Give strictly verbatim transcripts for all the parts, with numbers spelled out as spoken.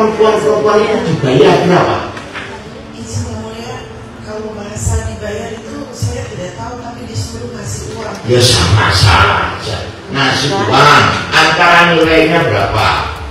Perempuan-perempuan itu dibayar berapa? Izin yang mulia, kalau bahasa dibayar itu saya tidak tahu, tapi disuruh ngasih uang. Ya sama saja, ngasih uang. Antara nilainya berapa?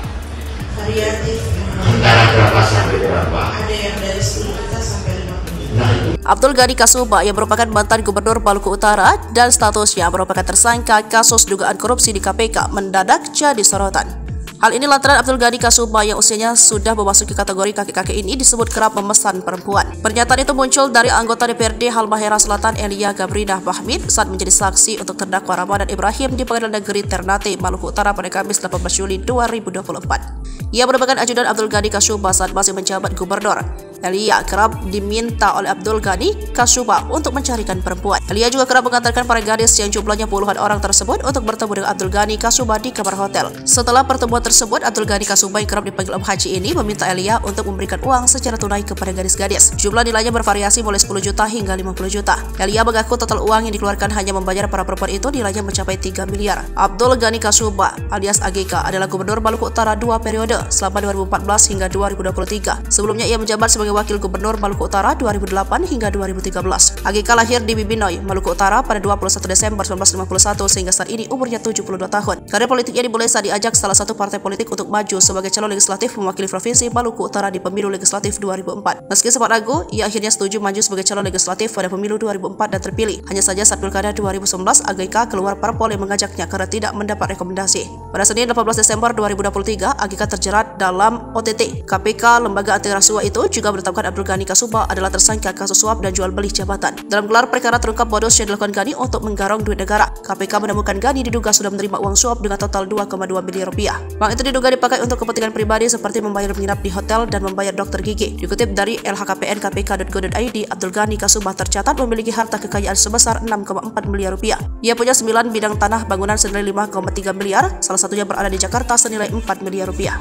Variatif. Antara berapa sampai berapa? Ada yang dari sepuluh juta sampai lima puluh juta. Nah, Abdul Ghani Kasubah yang merupakan mantan Gubernur Maluku Utara dan statusnya merupakan tersangka kasus dugaan korupsi di K P K mendadak jadi sorotan. Hal ini lantaran Abdul Ghani Kasubah yang usianya sudah memasuki kategori kakek-kakek ini disebut kerap memesan perempuan. Pernyataan itu muncul dari anggota D P R D Halmahera Selatan Elia Gabrinah Bahmid saat menjadi saksi untuk terdakwa Ramadan Ibrahim di Pengadilan Negeri Ternate, Maluku Utara pada Kamis delapan belas Juli dua ribu dua puluh empat. Ia merupakan ajudan Abdul Ghani Kasubah saat masih menjabat gubernur. Elia kerap diminta oleh Abdul Ghani Kasubah untuk mencarikan perempuan. Elia juga kerap mengantarkan para gadis yang jumlahnya puluhan orang tersebut untuk bertemu dengan Abdul Ghani Kasubah di kamar hotel. Setelah pertemuan tersebut, Abdul Ghani Kasubah yang kerap dipanggil Om Haji ini meminta Elia untuk memberikan uang secara tunai kepada gadis-gadis. Jumlah nilainya bervariasi mulai sepuluh juta hingga lima puluh juta. Elia mengaku total uang yang dikeluarkan hanya membayar para perempuan itu nilainya mencapai tiga miliar. Abdul Ghani Kasubah alias A G K adalah Gubernur Maluku Utara dua periode selama dua ribu empat belas hingga dua ribu dua puluh tiga. Sebelumnya ia menjabat sebagai Wakil Gubernur Maluku Utara dua ribu delapan hingga dua ribu tiga belas. A G K lahir di Bibinoy, Maluku Utara pada dua puluh satu Desember seribu sembilan ratus lima puluh satu sehingga saat ini umurnya tujuh puluh dua tahun. Karir politiknya dimulai saat diajak salah satu partai politik untuk maju sebagai calon legislatif mewakili Provinsi Maluku Utara di pemilu legislatif dua ribu empat. Meski sempat ragu, ia akhirnya setuju maju sebagai calon legislatif pada pemilu dua ribu empat dan terpilih. Hanya saja saat pilkada dua ribu sembilan belas, A G K keluar parpol yang mengajaknya karena tidak mendapat rekomendasi. Pada Senin delapan belas Desember dua ribu dua puluh tiga, A G K terjerat dalam O T T. K P K, lembaga anti rasuah itu, juga menetapkan Abdul Ghani Kasubah adalah tersangka kasus suap dan jual beli jabatan. Dalam gelar perkara terungkap modus yang dilakukan Ghani untuk menggarong duit negara. K P K menemukan Ghani diduga sudah menerima uang suap dengan total dua koma dua miliar rupiah. Uang itu diduga dipakai untuk kepentingan pribadi seperti membayar menginap di hotel dan membayar dokter gigi. Dikutip dari L H K P N K P K dot go dot I D, Abdul Ghani Kasubah tercatat memiliki harta kekayaan sebesar enam koma empat miliar rupiah. Ia punya sembilan bidang tanah bangunan senilai lima koma tiga miliar, salah satunya berada di Jakarta senilai empat miliar rupiah.